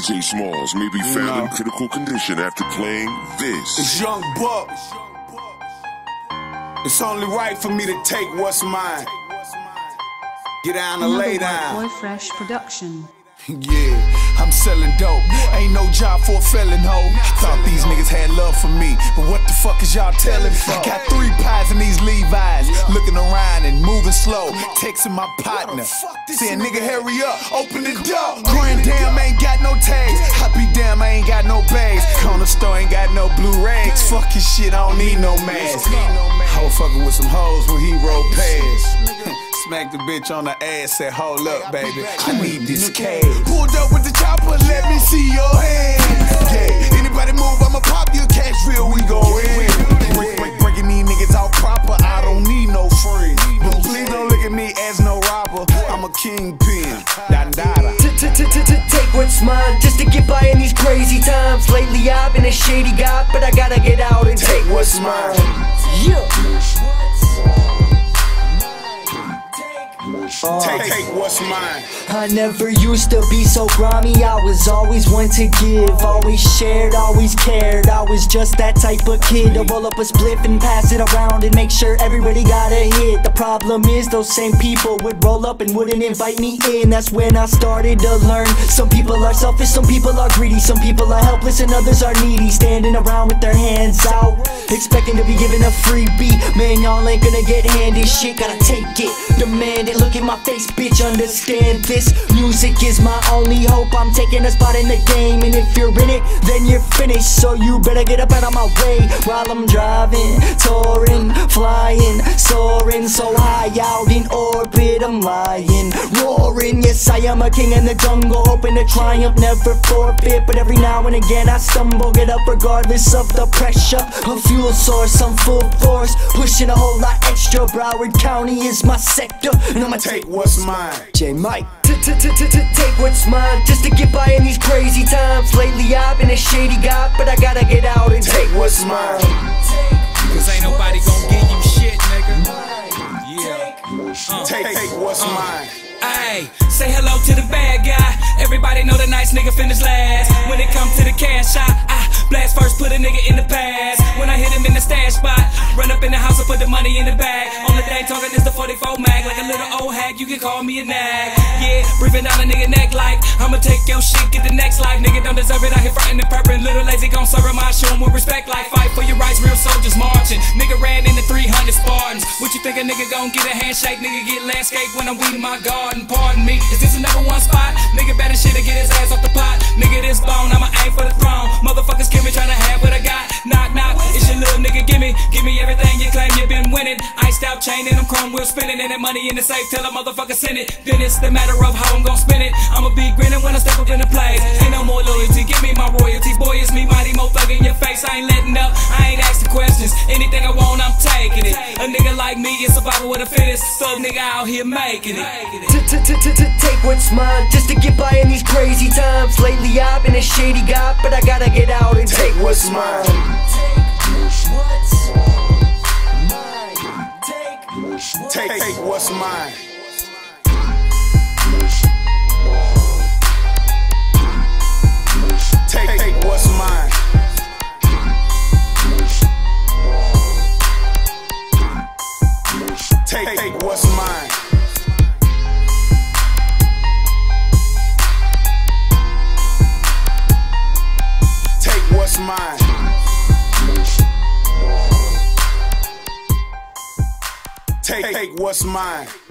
DJ Smalls may be found in critical condition after playing this. It's Young Buck. It's only right for me to take what's mine. Get down and lay down. Boy Fresh Production. Yeah, I'm selling dope. Ain't no job for a felon, ho. Thought these niggas had love for me, but what the fuck is y'all telling for? Got 3 pies in these Levi's, looking around and moving slow. Texting my partner, saying nigga hurry up, open the door. Grand damn ain't got no tags. Happy damn I ain't got no bags. Corner store ain't got no blue rags. Fuck his shit, I don't need no mask. I was fucking with some hoes when he rolled past. Smacked the bitch on the ass, said hold up baby, I need this cash. Pulled up with the chopper, let me see your hands. Yeah, anybody move, I'ma pop your cash real, we go in. Breaking these niggas out proper, I don't need no friends. But please don't look at me as no robber, I'm a kingpin. Take what's mine, just to get by in these crazy times. Lately I've been a shady guy, but I gotta get out and take what's mine. Yeah. Take what's mine. I never used to be so grimy. I was always one to give, always shared, always cared. I was just that type of kid to roll up a spliff and pass it around and make sure everybody got a hit. The problem is those same people would roll up and wouldn't invite me in. That's when I started to learn. Some people are selfish, some people are greedy, some people are helpless and others are needy. Standing around with their hands out, expecting to be given a freebie. Man, y'all ain't gonna get handed shit, gotta take it, demand it. Look at my face, bitch, understand this. Music is my only hope, I'm taking a spot in the game. And if you're in it, then you're finished. So you better get up out of my way while I'm driving, touring, flying, soaring so high out in orbit. I'm lying, roaring, yes I am a king in the jungle, hoping to triumph, never forfeit. But every now and again I stumble, get up regardless of the pressure. A fuel source, I'm full force, pushing a whole lot extra. Broward County is my sector, and I'ma take what's mine. J Mike. Take what's mine, just to get by in these crazy times. Lately I've been a shady guy, but I gotta get out and take what's mine. Cause ain't nobody gon' give you shit, nigga. Yeah. Take what's mine. Ayy, say hello to the bad guy. Everybody know the nice nigga finish last. When it comes to the cash, I blast first, put a nigga in the past. When I hit him in the stash spot, run up in the house and put the money in the bag. On the day talking is the 44 mag, like a little old hag, you can call me a nag. Yeah, breathing down a nigga neck like I'ma take your shit, get the next life. Nigga don't deserve it, I hit frontin' and purpin'. Little lazy gon' serve him, I show him with respect like fight for your rights, real soldiers marching. Nigga ran into 300 Spartans. What you think a nigga gon' get a handshake? Nigga get landscape when I'm weeding my garden. Pardon me, is this a number 1 spot? Nigga better shit to get his ass off the pot. Nigga this bone, I'ma aim for the throne. Motherfuckers kill me tryna have what I got. Knock knock, it's your little nigga, give me everything you claim you been winning. Iced out chain and them chrome wheels spinning, and that money in the safe till a motherfucker send it. Then it's the matter of how I'm gon' spend it. I'ma be grinning when I step up in the place. Ain't no more loyalty, give me my royalties. Boy, it's me, mighty mo thug in your face. I ain't letting up, I ain't asking questions. Anything I want, I'm taking it. A nigga like me is survival with the fittest. Thug nigga out here making it. Take what's mine, just to get by in these crazy times. Lately I've been a shady guy, but I gotta get out and take what's mine. Take what's mine. Take what's mine. Take what's mine. Take what's mine. Take what's mine.